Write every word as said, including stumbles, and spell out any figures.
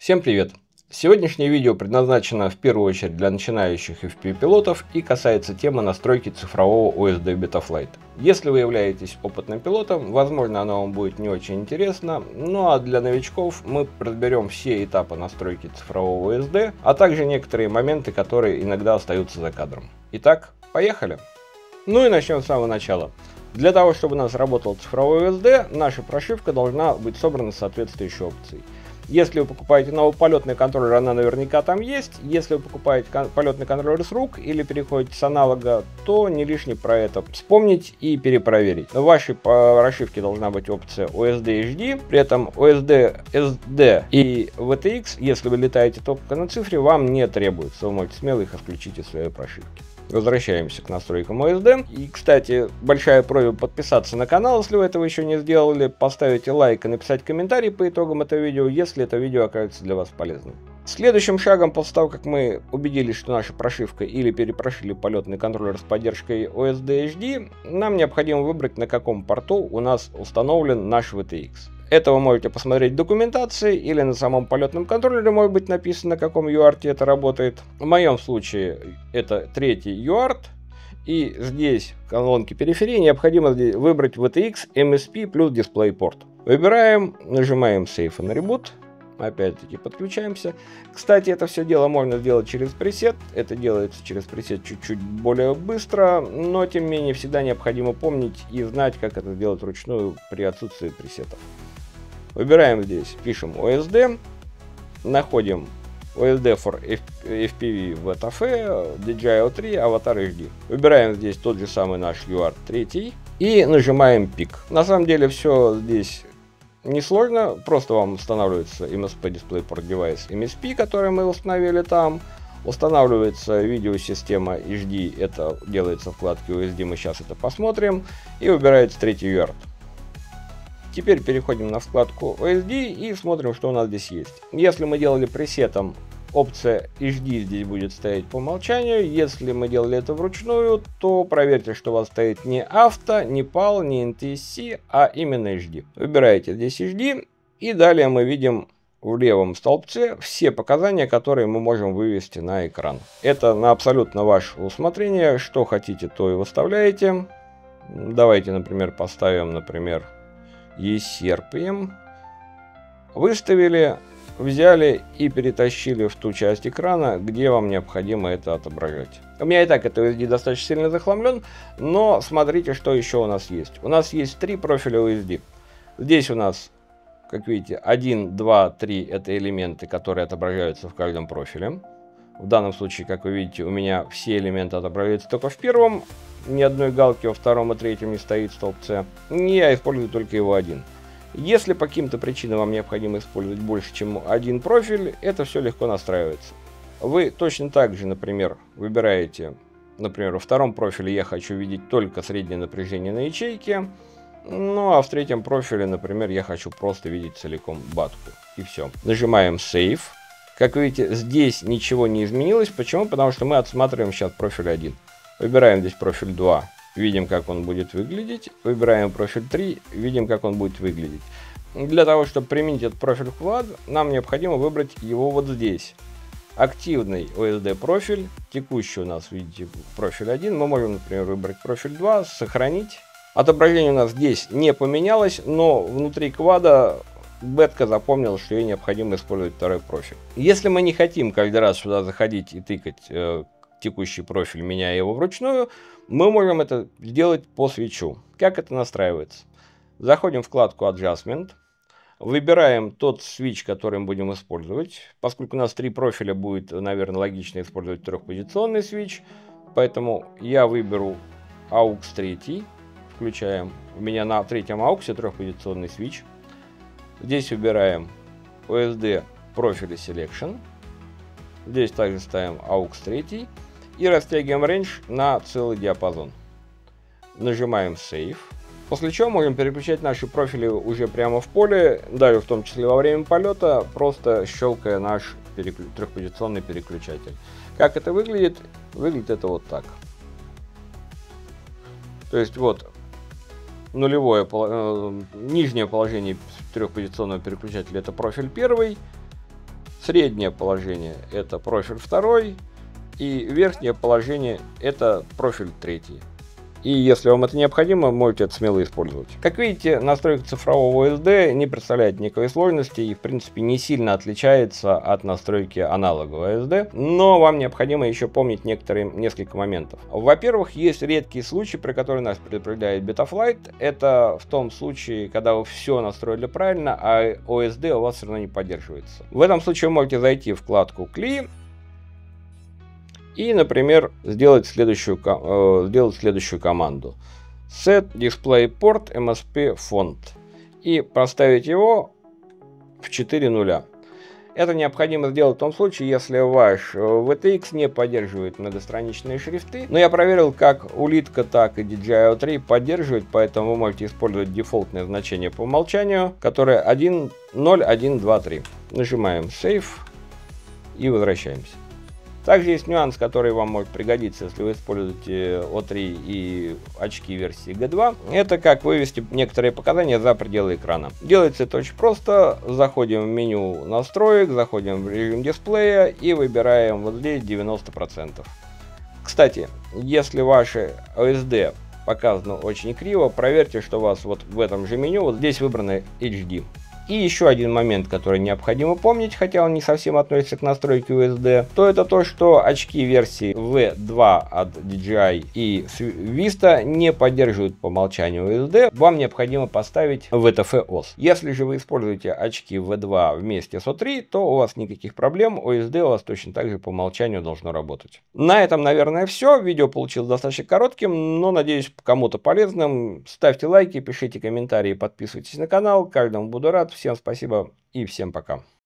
Всем привет! Сегодняшнее видео предназначено в первую очередь для начинающих эф пи ви-пилотов и касается темы настройки цифрового о эс ди Betaflight. Если вы являетесь опытным пилотом, возможно, оно вам будет не очень интересно, ну а для новичков мы разберем все этапы настройки цифрового о эс ди, а также некоторые моменты, которые иногда остаются за кадром. Итак, поехали! Ну и начнем с самого начала. Для того, чтобы у нас работал цифровой о эс ди, наша прошивка должна быть собрана с соответствующей опцией. Если вы покупаете новый полетный контроллер, она наверняка там есть. Если вы покупаете кон полетный контроллер с рук или переходите с аналога, то не лишне про это вспомнить и перепроверить. В вашей прошивке должна быть опция о эс ди эйч ди, при этом о эс ди эс ди и ви ти экс, если вы летаете только на цифре, вам не требуется. Вы можете смело их отключить из своей прошивки. Возвращаемся к настройкам о эс ди. И, кстати, большая просьба подписаться на канал, если вы этого еще не сделали, поставить лайк и написать комментарий по итогам этого видео, если это видео окажется для вас полезным. Следующим шагом, после того, как мы убедились, что наша прошивка или перепрошили полетный контроллер с поддержкой о эс ди эйч ди, нам необходимо выбрать, на каком порту у нас установлен наш ви ти экс. Это вы можете посмотреть в документации или на самом полетном контроллере может быть написано, на каком ю арт это работает. В моем случае это третий ю арт. И здесь в колонке периферии необходимо выбрать ви ти экс эм эс пи плюс DisplayPort. Выбираем, нажимаем Save and Reboot. Опять-таки подключаемся. Кстати, это все дело можно сделать через пресет. Это делается через пресет чуть-чуть более быстро, но тем не менее всегда необходимо помнить и знать, как это сделать вручную при отсутствии пресетов. Выбираем здесь, пишем о эс ди, находим о эс ди for эф пи ви ви ти эф, ди джей ай о три, Avatar эйч ди. Выбираем здесь тот же самый наш ю арт три и нажимаем пик. На самом деле все здесь несложно, просто вам устанавливается эм эс пи DisplayPort Device эм эс пи, который мы установили там. Устанавливается видеосистема эйч ди, это делается в вкладке о эс ди, мы сейчас это посмотрим. И выбирается третий ю арт. Теперь переходим на вкладку о эс ди и смотрим, что у нас здесь есть. Если мы делали пресетом, опция эйч ди здесь будет стоять по умолчанию. Если мы делали это вручную, то проверьте, что у вас стоит не авто, не пал, не эн ти эс си, а именно эйч ди. Выбираете здесь эйч ди и далее мы видим в левом столбце все показания, которые мы можем вывести на экран. Это на абсолютно ваше усмотрение. Что хотите, то и выставляете. Давайте, например, поставим, например, Есерпием. Выставили, взяли и перетащили в ту часть экрана, где вам необходимо это отображать. У меня и так это о эс ди достаточно сильно захламлен, но смотрите, что еще у нас есть. У нас есть три профиля о эс ди. Здесь у нас, как видите, один, два, три это элементы, которые отображаются в каждом профиле. В данном случае, как вы видите, у меня все элементы отображаются только в первом. Ни одной галки во втором и третьем не стоит в столбце. Я использую только его один. Если по каким-то причинам вам необходимо использовать больше, чем один профиль, это все легко настраивается. Вы точно так же, например, выбираете, например, во втором профиле я хочу видеть только среднее напряжение на ячейке. Ну а в третьем профиле, например, я хочу просто видеть целиком батку. И все. Нажимаем Save. Как видите, здесь ничего не изменилось. Почему? Потому что мы отсматриваем сейчас профиль один. Выбираем здесь профиль два, видим, как он будет выглядеть. Выбираем профиль три, видим, как он будет выглядеть. Для того, чтобы применить этот профиль в квад, нам необходимо выбрать его вот здесь. Активный о эс ди профиль, текущий у нас, видите, профиль один. Мы можем, например, выбрать профиль два, сохранить. Отображение у нас здесь не поменялось, но внутри квада бетка запомнила, что ей необходимо использовать второй профиль. Если мы не хотим каждый раз сюда заходить и тыкать э, текущий профиль, меняя его вручную, мы можем это сделать по свитчу. Как это настраивается? Заходим в вкладку Adjustment, выбираем тот свитч, который мы будем использовать. Поскольку у нас три профиля, будет, наверное, логично использовать трехпозиционный свитч, поэтому я выберу эй ю экс три, включаем. У меня на третьем эй ю экс трехпозиционный свитч. Здесь выбираем о эс ди профили Selection. Здесь также ставим эй ю экс три. И растягиваем range на целый диапазон. Нажимаем Save. После чего можем переключать наши профили уже прямо в поле, даже в том числе во время полета, просто щелкая наш переклю... трехпозиционный переключатель. Как это выглядит? Выглядит это вот так. То есть вот нулевое, э, нижнее положение трехпозиционного переключателя — это профиль первый. Среднее положение – это профиль второй, и верхнее положение – это профиль третий. И если вам это необходимо, можете это смело использовать. Как видите, настройка цифрового о эс ди не представляет никакой сложности и в принципе не сильно отличается от настройки аналогового о эс ди, но вам необходимо еще помнить некоторые, несколько моментов. Во-первых, есть редкие случаи, при которых нас предупреждает Betaflight. Это в том случае, когда вы все настроили правильно, а о эс ди у вас все равно не поддерживается. В этом случае вы можете зайти в вкладку кли и, например, сделать следующую, э, сделать следующую команду. Set DisplayPort эм эс пи Font и поставить его в четыре нуля. Это необходимо сделать в том случае, если ваш ви ти экс не поддерживает многостраничные шрифты. Но я проверил, как улитка, так и ди джей ай о три поддерживает, поэтому вы можете использовать дефолтное значение по умолчанию, которое один ноль один два три. Нажимаем Save и возвращаемся. Также есть нюанс, который вам может пригодиться, если вы используете о три и очки версии джи два. Это как вывести некоторые показания за пределы экрана. Делается это очень просто. Заходим в меню настроек, заходим в режим дисплея и выбираем вот здесь девяносто процентов. Кстати, если ваше о эс ди показано очень криво, проверьте, что у вас вот в этом же меню вот здесь выбрано эйч ди. И еще один момент, который необходимо помнить, хотя он не совсем относится к настройке о эс ди, то это то, что очки версии ви два от ди джей ай и Vista не поддерживают по умолчанию о эс ди. Вам необходимо поставить ви ти эф о эс. Если же вы используете очки ви два вместе с о три, то у вас никаких проблем, о эс ди у вас точно так же по умолчанию должно работать. На этом, наверное, все. Видео получилось достаточно коротким, но надеюсь, кому-то полезным. Ставьте лайки, пишите комментарии, подписывайтесь на канал. Каждому буду рад. Всем спасибо и всем пока.